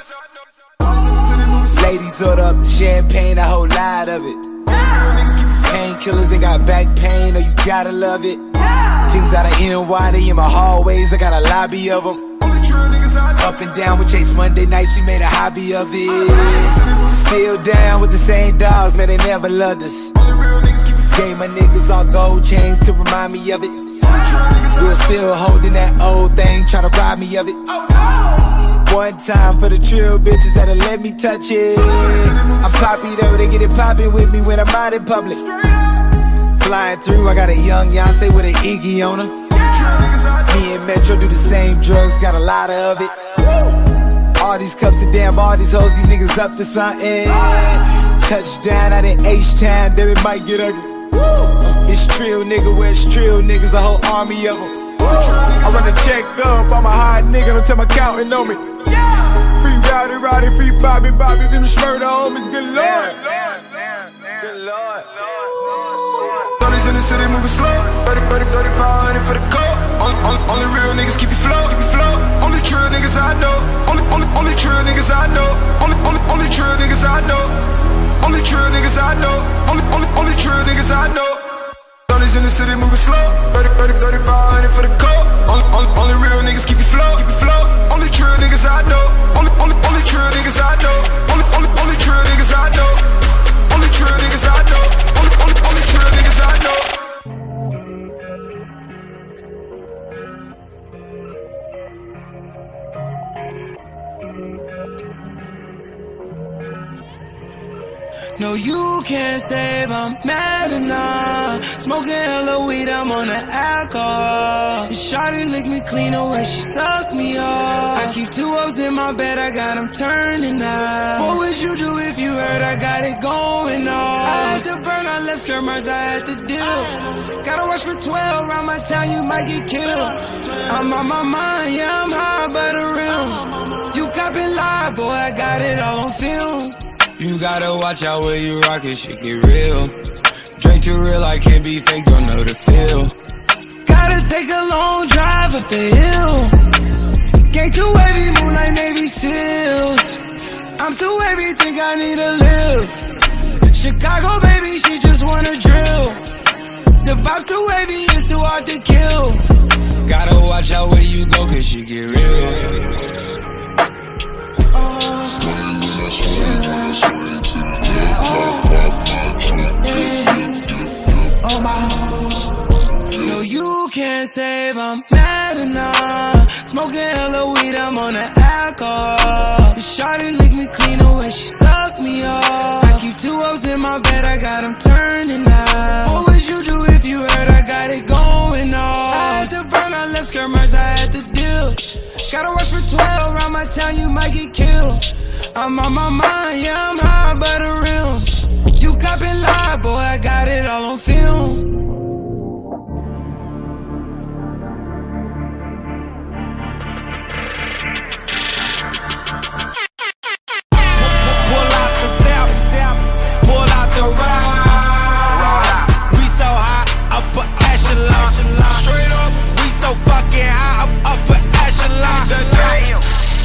Ladies order up the champagne, a whole lot of it. Painkillers, they got back pain, oh you gotta love it. Things out of N Y, they in my hallways, I got a lobby of them. Up and down with Chase Monday nights, we made a hobby of it. Still down with the same dogs, man, they never loved us. Gave my niggas all gold chains to remind me of it. We're still holding that old thing, try to rob me of it. One time for the trill bitches that'll let me touch it. I'm poppy though, they get it poppin' with me when I'm out in public. Flying through, I got a young Beyonce with an Iggy on her. Me and Metro do the same drugs, got a lot of it. All these cups of damn, all these hoes, these niggas up to something. Touchdown out in H-Town, then it might get ugly. It's trill nigga, where it's trill niggas, a whole army of them. I run a check up, I'm a hot nigga, don't tell my accountant on me. Free Rowdy, Rowdy, free Bobby, Bobby, them the Schmurda homies, good lord. Good lord.
Thoughts in the city moving slow, thirty, thirty, thirty-five hundred for the coat. Only, only, only real niggas keep you flow, keep you flow. Only true niggas I know. Only, only, only true niggas I know. Only, only, only true niggas I know. Only true niggas I know. Only, only, only true niggas I know. Thoughts in the city moving slow, thirty, thirty, thirty-five hundred for the coat. Only, only, only real niggas keep you flow, keep you flow. Only true niggas I know. Only, only, only true niggas I know. Only, only, only true niggas I know. Only true niggas I know. Only, only, only true niggas I know.
No, you can't save, I'm mad enough. Smoking hella weed, I'm on the alcohol. Shawty lick me clean away, she sucked me off. I keep two O's in my bed, I got them turning out. What would you do if you heard I got it going on? I had to burn, I left skirmers, I had to deal. Gotta watch for twelve, around my town you might get killed. I'm on my mind, yeah, I'm high by the rim. You copping lie, boy, I got it all on film.
You gotta watch out where you rock it, shit get real. Drink too real, I can't be fake, don't know the feel.
Gotta take a long drive up the hill. Gang too wavy, move like Navy SEALs. I'm too wavy, think I need to live. Chicago, baby, she just wanna drill. The vibes too wavy, it's too hard to kill.
Gotta watch out where you go, cause shit get real.
Oh my. No, you can't save, I'm mad enough. Smoking hella weed, I'm on the alcohol. Shawty lick me clean away, she sucked me off. I keep two O's in my bed, I got them turning out. What would you do if you heard I got it going on? I had to burn, I left skirmers, I had to deal. Gotta watch for twelve, around my town you might get killed. I'm on my mind, yeah, I'm high by the rim. You copping lie, boy, I got it all on film.
Pull out the south, pull out the ride. We so high, upper echelon. Straight up, we so fucking high, up upper echelon.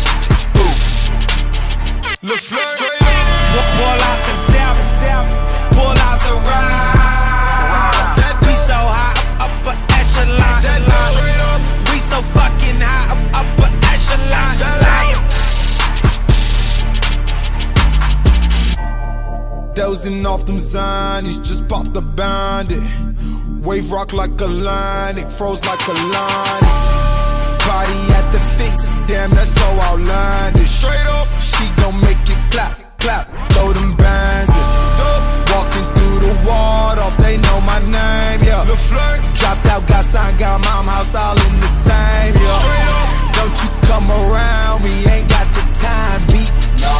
Look straight up, pull out the south, pull out the ride. We so high, upper echelon. We so fucking high, upper echelon.
Dozing off them zonies, just popped the bandit. Wave rock like a line, it froze like a line. Body at the fix, damn, that's so outlandish. Straight up, she gon' make it clap, clap, throw them bands in. Walking through the
my son got mom house all in the same, yo. Don't you come around, we ain't got the time, beat. No.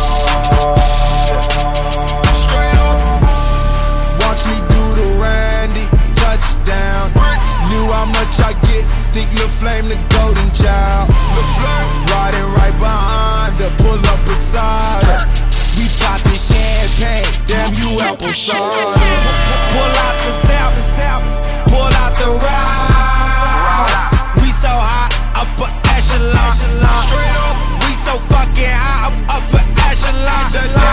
Straight up. Watch me do the Randy, touchdown. Knew how much I get, think Lil Flame the golden child. Riding right behind her, pull up beside her. We poppin' champagne, damn you apple cider. Pull out the south, pull out the ride. We so high, upper echelon. We so fucking high, up upper echelon.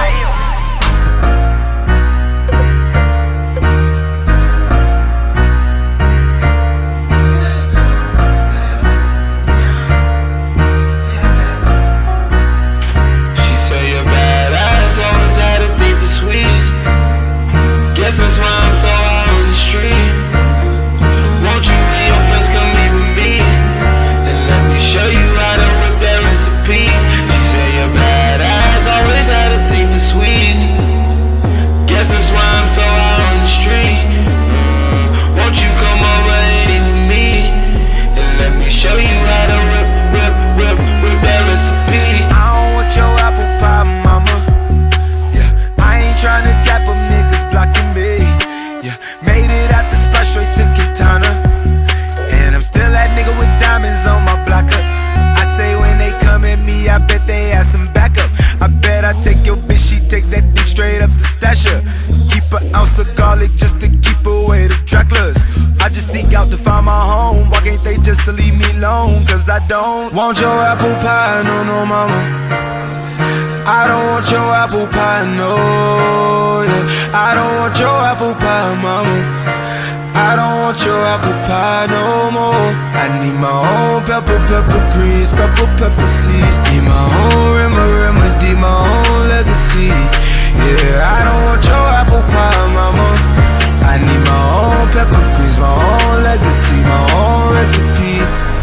Guess that's why I'm so out on the street. Won't you and your friends come meet with me and let me show you how to whip that recipe? She said your bad ass always had a thing for sweets. Guess that's why I'm so out on the street. mm, Won't you come over and eat with me and let me show you how to whip, whip, whip, whip that recipe?
I don't want your apple pie, mama. Yeah, I ain't tryna dap them niggas blocking me. Yeah, made it out the spot straight to Quintana, and I'm still that nigga with diamonds on my blocker. I say when they come at me, I bet they have some backup. I bet I take your bitch, she take that dick straight up the stasher. Keep an ounce of garlic just to keep away the Draculas. I just seek out to find my home. Why can't they just leave me alone? Cause I don't want your apple pie, no, no, mama. I don't want your apple pie, no, yeah. I don't want your apple pie, mama. I don't want your apple pie no more. I need my own pepper, pepper grease, pepper, pepper seeds. Need my own rimmer, remedy, my own legacy. Yeah, I don't want your apple pie, mama. I need my own pepper grease, my own legacy, my own recipe.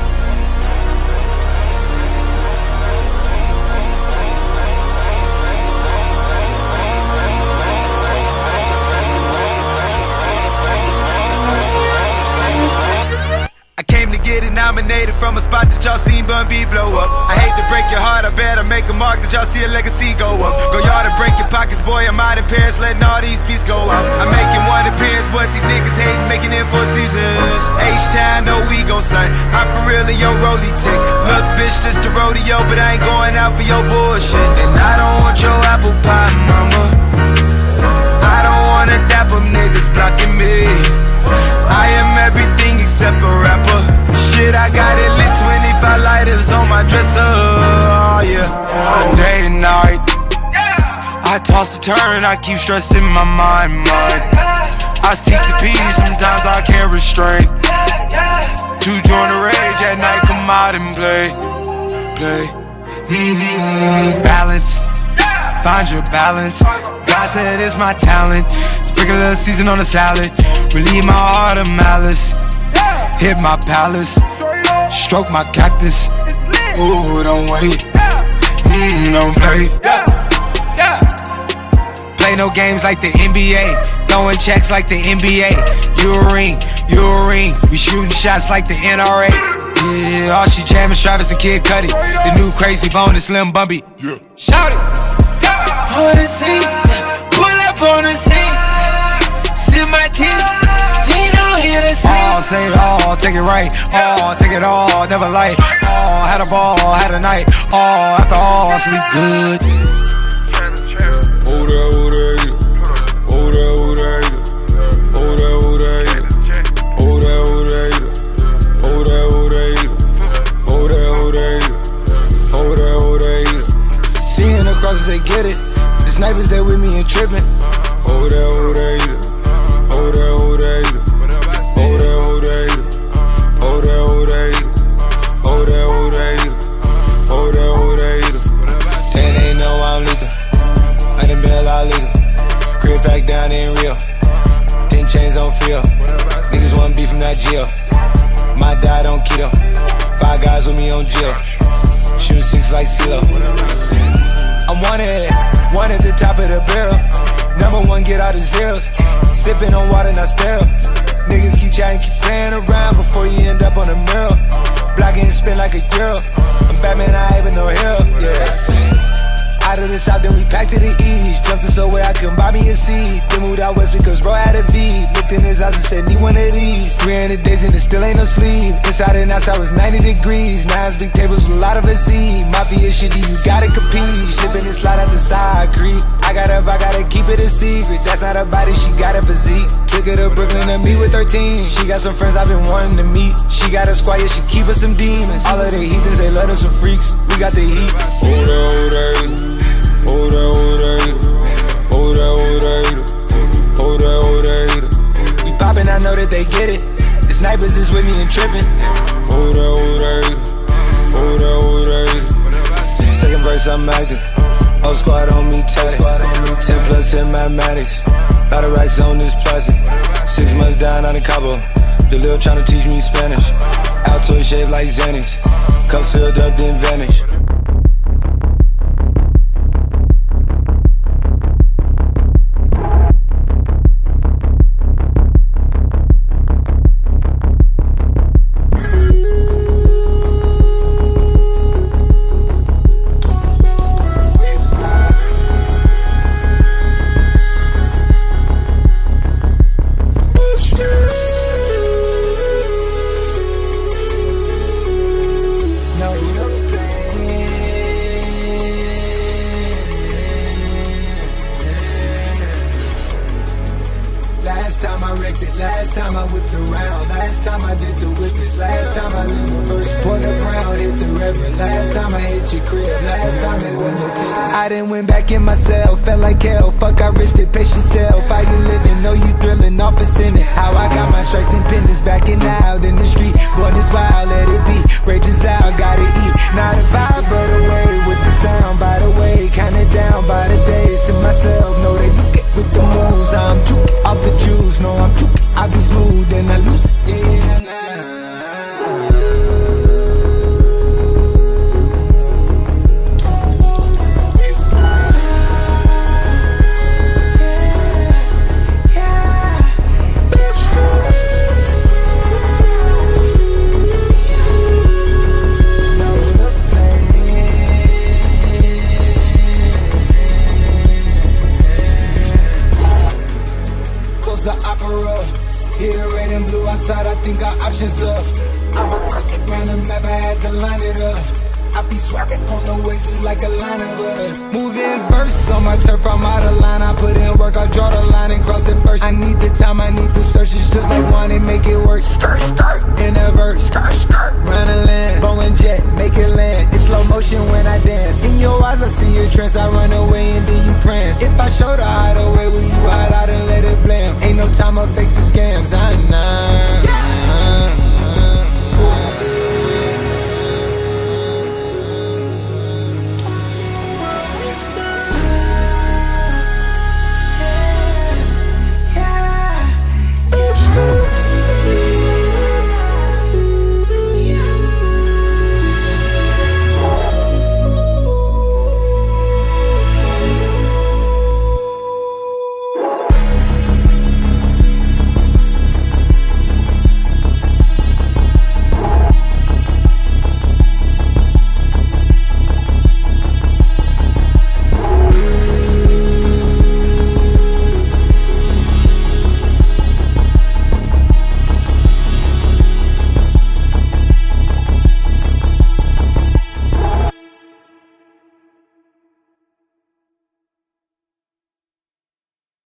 Nominated from a spot that y'all seen Bun B blow up. I hate to break your heart, I better make a mark that y'all see a legacy go up. Go yard and break your pockets, boy, I'm out in Paris letting all these beats go out. I'm making one appearance, what these niggas hating, making it for seasons. H-Town, know we gon' sign. I'm for real in your rollie tick. Look, bitch, just a rodeo, but I ain't going out for your bullshit. And I don't want your apple pie, mama. I don't wanna dap them niggas blocking me. I am everything except a rapper. Shit, I got it lit, twenty-five lighters on my dresser, oh yeah. Day and night, I toss and turn, I keep stressing my mind, mind. I seek the peace, sometimes I can't restrain. To join the rage at night, come out and play, play. Mm-hmm. Balance, find your balance. God said it's my talent. Sprinkle a little season on the salad. Relieve my heart of malice. Hit my palace. Stroke my cactus. Ooh, don't wait. Mm, don't play. Play no games like the N B A. Throwing checks like the N B A. You a ring, you a ring. We shooting shots like the N R A. Yeah, all she jamming, Travis and Kid Cudi. The new Crazy Bone and Slim Bumpy. Yeah. Shout it. On the scene, pull up on the scene. Sip my tea, lean on here to see. Oh, say it all, take it right. Oh, take it all, never light. Oh, had a ball, had a night. Oh, after all, sleep good.
Hold that, hold that, hold that, hold that, hold that, hold that, hold that, hold that, hold that, hold that, hold that, hold that, hold that.
Seeing the crosses, they get it. The snipers, they with me and tripping.
Hold that, hold that, hold that, hold that, hold that, hold that, hold that, hold that, hold that, hold that, hold that, hold that.
Ten ain't know I'm lethal. I done been a lot legal. Crib back down in Rio. Ten chains on feel. Niggas want beef from that jail. My diet on keto. Five guys with me on jail. Shooting six like CeeLo. I'm one at, one at the top of the barrel. Number one, get out of zeros. Sipping on water, not sterile. Niggas keep chatting, keep playing around before you end up on a mirror. Blocking and spin like a girl. I'm Batman, I ain't even no hero. Yeah. Out of the south, then we packed to the east. Jumped in somewhere I couldn't buy me a seat. Then moved out west because bro had a V. Looked in his eyes and said, need one of these. three hundred days and it still ain't no sleep. Inside and outside was ninety degrees. Nines, big tables with a lot of a seat. Mafia shit, you gotta compete. Slipping and slide out the side creep. I gotta, I gotta keep it a secret. That's not a body, she got a physique. Took her to Brooklyn to meet with her team. She got some friends I've been wanting to meet. She got a squad, yeah, she keep us some demons. All of the heathens, they love them some freaks. We got the heat.
Hold up, hold up. Hold that, hold that heater. Hold that, hold that heater. Hold that, hold that heater.
We poppin', I know that they get it. The snipers is with me and trippin'.
Hold that, hold that heater. Hold that, hold that heater.
Second verse, I'm active. Whole squad on me, ten squad on me, ten plus in mathematics. Lot of racks on this plastic. Six months down on the Cabo. The lil tryna teach me Spanish. Altoid shaped like Xanax. Cups filled up, then vanish.
Last time I wrecked it, last time I whipped around, last time I did the whippets, last time I lit the verse, pour the brown, hit the reverend, last time I hit your crib, last time it wasn't no tennis.
I done went back in myself, felt like hell, fuck I risked it, pace yourself, how you living, know you thrilling, off a sinning, how I got my stripes and pendants back and out in the street, born this wild, let it be, rages out, gotta eat, now the vibe but away with the sound, by the way, kinda down by the days to myself, know they look at with the moves, I'm juke off the juice, no I'm juke, I be smooth and I lose it, yeah, nah, nah.
The opera, here red and blue outside, I think our options up. I'm a rustic round the map, I had to line it up. I be swerving on the waves, it's like a line of us. Moving verse on my turf, I'm out of line. I put in work, I draw the line and cross it first. I need the time, I need the search, it's just like one and make it work. Skirt, skirt, in a verse, skirt, skirt, run a land, bow and jet, make it land. It's slow motion when I dance. In your eyes, I see your trance, I run away and then you prance. If I show the hideaway, will you hide out and let it blame? Ain't no time, I fake